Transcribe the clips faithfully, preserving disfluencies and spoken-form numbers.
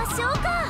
圧勝か。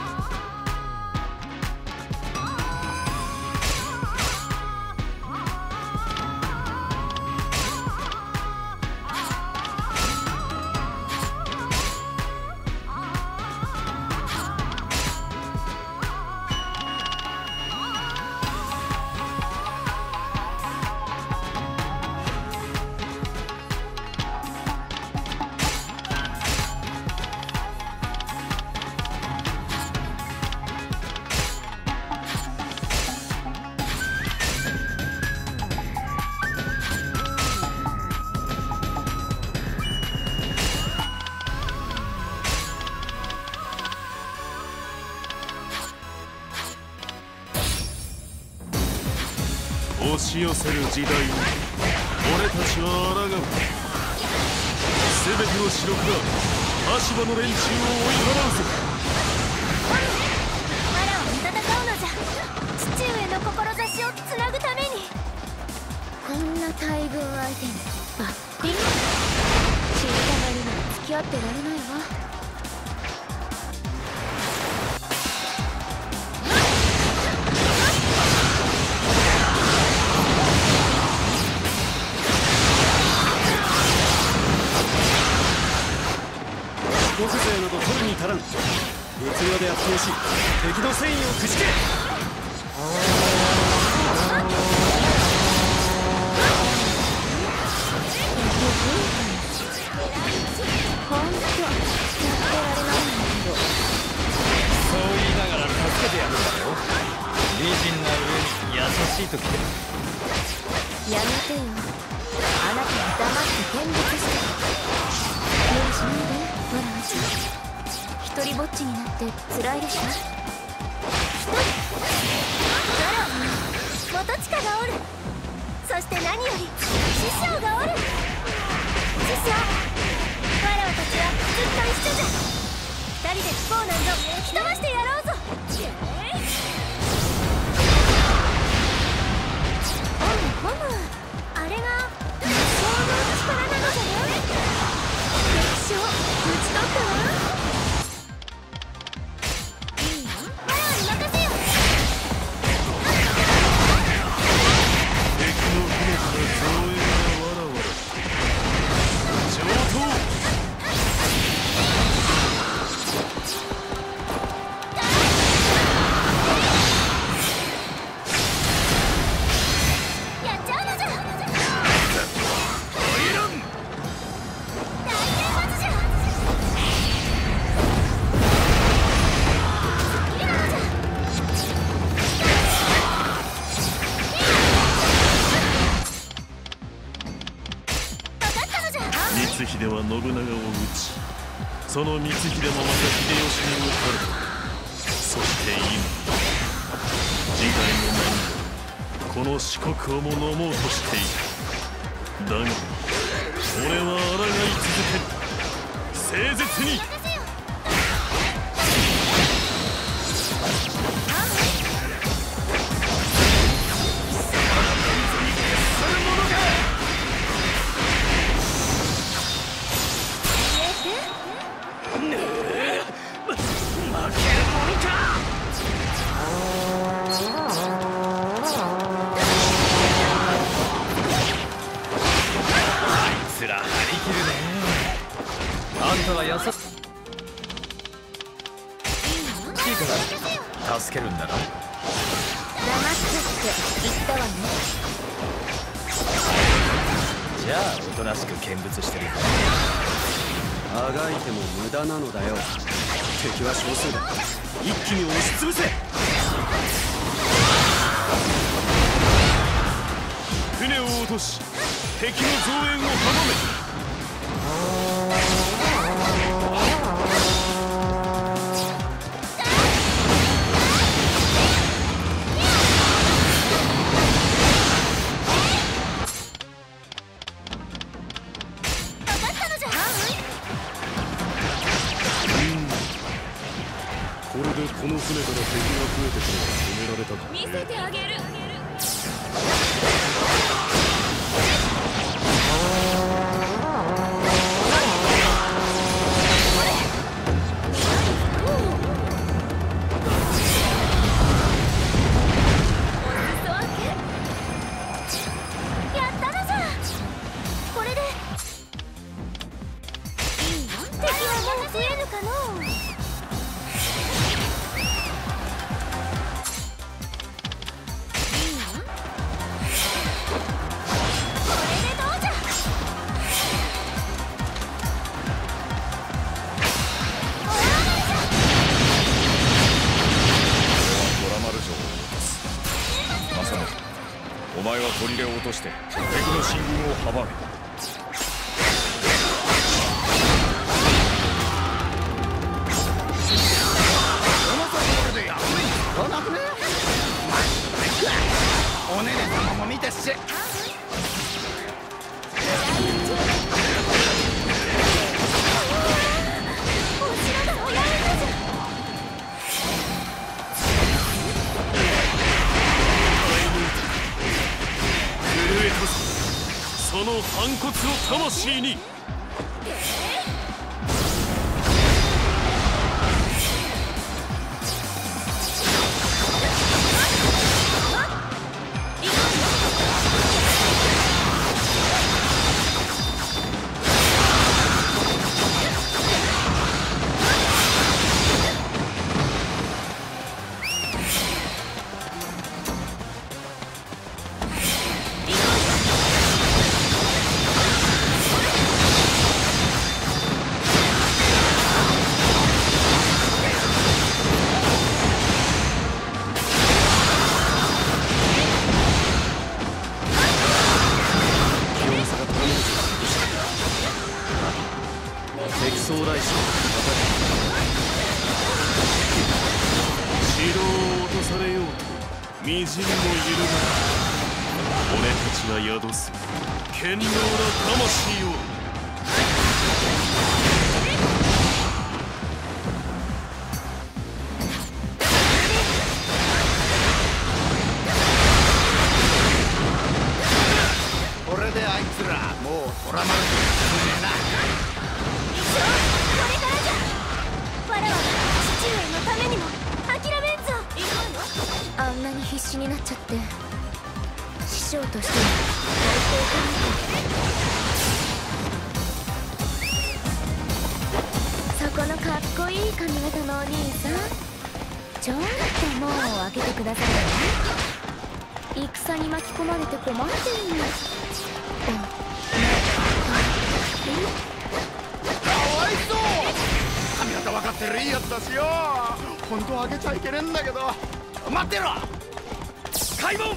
押し寄せる時代に俺たちは抗う。全ての城から羽柴の連中を追い払うぜ。 わらを見戦うのじゃ。父上の志をつなぐために。こんな大軍相手にバッテリー。死にたがりなら付き合ってられないわ。 五勢など取るに足らん。物量で圧倒し敵の戦意をくじけ。 ほんとやってられないんだけど。 そう言いながら助けてやるんだよ。美人な上に優しいときで。 やめてよ。あなたは黙って見物して無理しないで。わらわちゃん、一人ぼっちになって辛いでしょ。わらは元親がおる。そして何より師匠がおる。師匠、わらわたちはずっと一緒じゃ。二人で不幸なんぞ吹き飛ばしてやろうぞ。ほむほむ、あれが魔性の力なのじゃね。敵将討ち取ったわ。いいよ、わらわに任せよ。 敵の船から増援がわらわら上等。 やっちゃうのじゃ。 光秀は信長を討ち、その光秀もまた秀吉に討たれた。そして今時代の波がこの四国をも飲もうとしている。だが俺は抗い続ける。誠実に。 あんたは優しいから助けるんだな。 黙ってって言ったわね。 じゃあおとなしく見物してる。 あがいても無駄なのだよ。敵は少数だ。一気に押しつぶせ。 船を落とし敵の増援を阻め。 これでこの船から敵が増えてくるのは止められたか。 見せてあげる。おお、 砦を落として敵の進軍を阻め。 おねね様も見てっし。 その反骨を魂に。みじんも揺るが俺たちが宿す堅牢な魂を。 これであいつらもうトラマルに進めねえな。 これからじゃ。わらわが父上のためにも諦めんぞ。あんなに必死になっちゃって師匠としては最高かな。そこのかっこいい髪型のお兄さん、ちょっと門を開けてくださいね。戦に巻き込まれて困ってるの。 かわいそう。髪型分かってるいいやつだしよ。本当は開けちゃいけねえんだけど。待ってろ開門。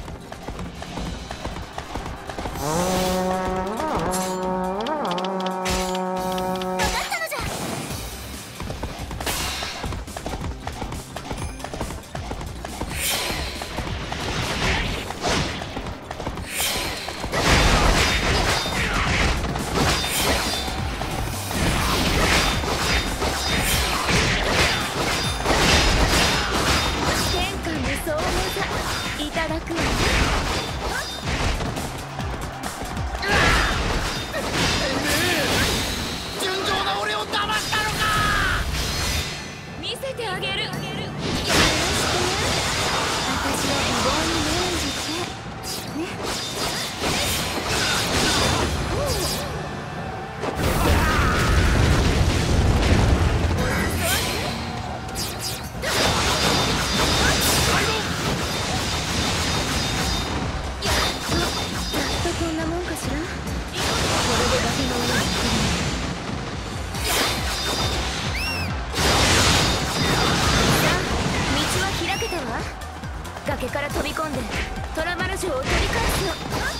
崖から飛び込んでトラマル城を取り返すの。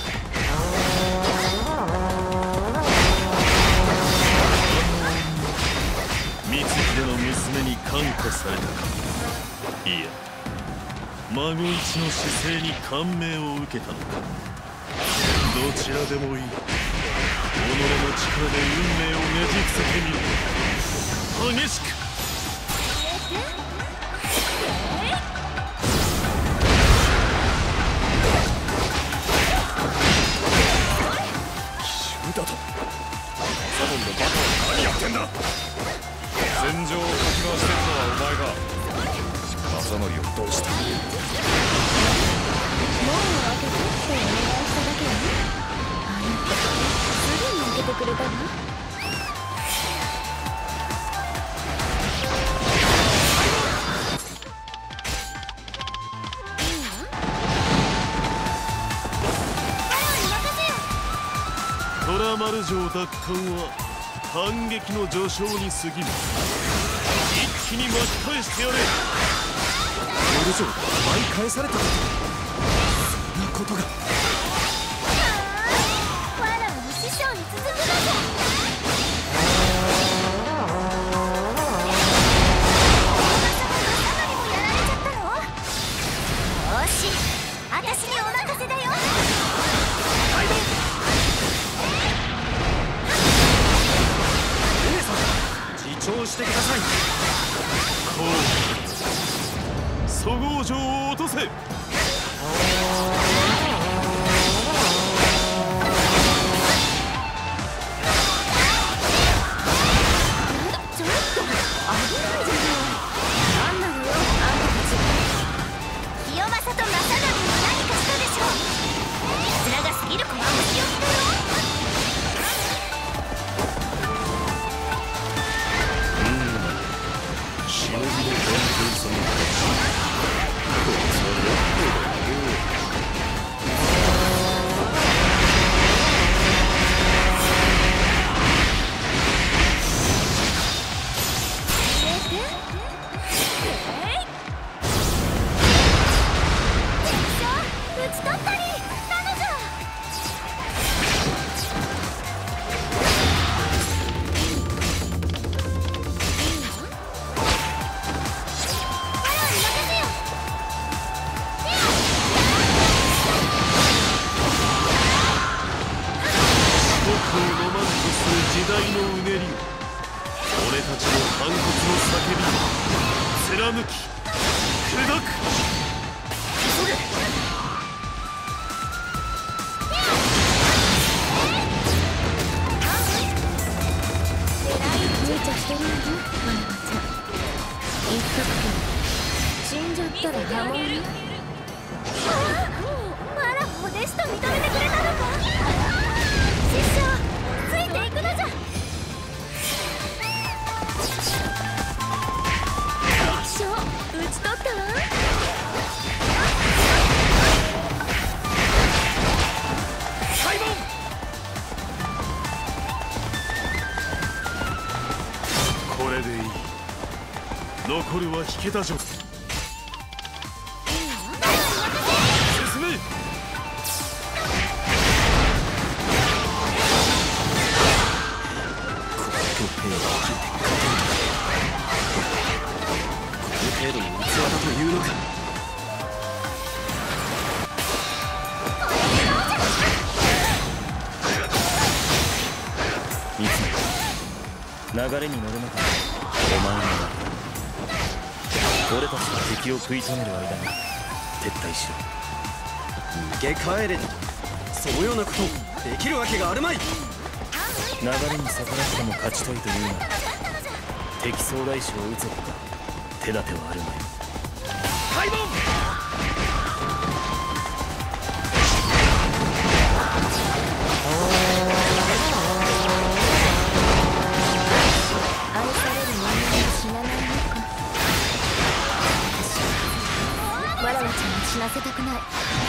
光秀の娘に感化されたか。いや孫一の姿勢に感銘を受けたのか。どちらでもいい。己の力で運命をねじ伏せてみる。激しくだとサボンのバカは何やってんだ。戦場をかき回してるのはお前が。マサノリをどうした。門を開けてってお願いしただけよ。あなたすぐに開けてくれたわ。 トラマル城奪還は反撃の序章に過ぎぬ。一気に巻き返してやれ。 モル城奪い返された。そんなこことが。 わらわの師匠に続くのじゃ。私にお任せだよ。 姉さん、自重してください。 こうそごう城を落とせ。残るは引けた城。進め。 この兵を聞いて勝てない。この程度の器だというのか。 いつも流れに乗るのか。お前の中俺たちが敵を食い止める間に撤退しろ。 逃げ帰れとそのようなことできるわけがあるまい。 流れに逆らっても勝ちたいというなら敵総大将を撃つほか手立てはあるまい。開門。 愛される人間は死なないのか。私わらわちゃんを死なせたくない。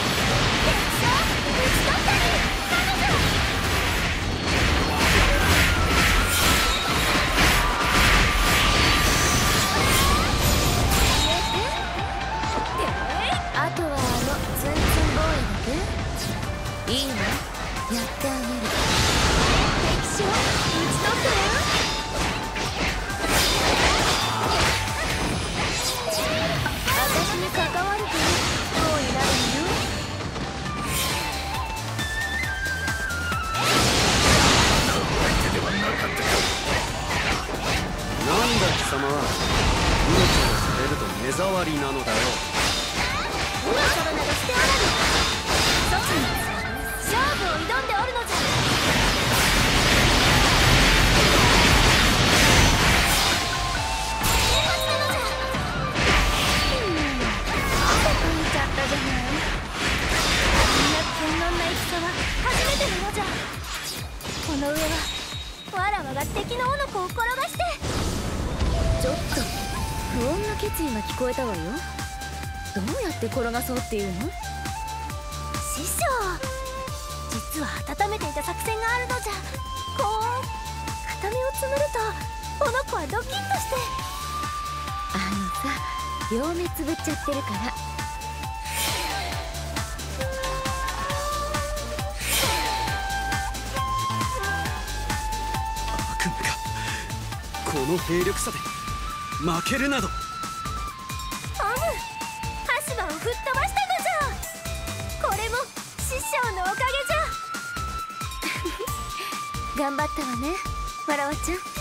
あとはあのツンツンボーイだけいいわ、やってあげる。敵将討ち取ったよ。私に関わるとどうになるのよ。 相手ではなかったか。 なんだ貴様は命を捨てると目障りなのだよ。 今更などしておらぬ。そちに勝負を挑んでおるのじゃ。ちゃったじゃない。こんな堅牢な戦は初めてなのじゃ。この上はわらわが敵の斧子を転がして。ちょっと不穏な決意が聞こえたわよ。どうやって転がそうっていうの？師匠、実は温めていた作戦があるのじゃ。こう片目をつむるとこの子はドキッとして。あのさ、両目つぶっちゃってるから。 この兵力差で負けるなど。 アム、羽柴を吹っ飛ばしたのじゃ。これも師匠のおかげじゃ。頑張ったわね、わらわちゃん。